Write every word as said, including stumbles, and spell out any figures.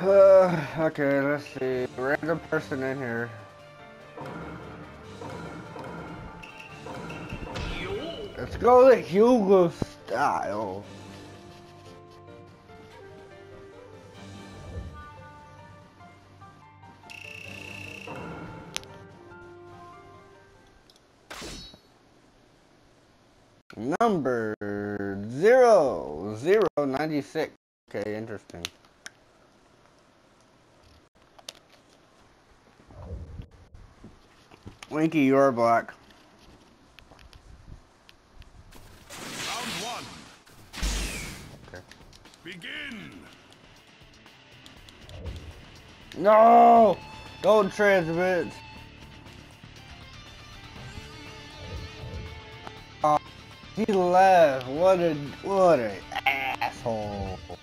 Uh, okay, let's see. Random person in here. Let's go the Hugo style. Number zero zero ninety six. Okay, interesting. Winky, you're black. Round one. Okay. Begin. No! Don't transmit. Oh, he left. What a what a asshole.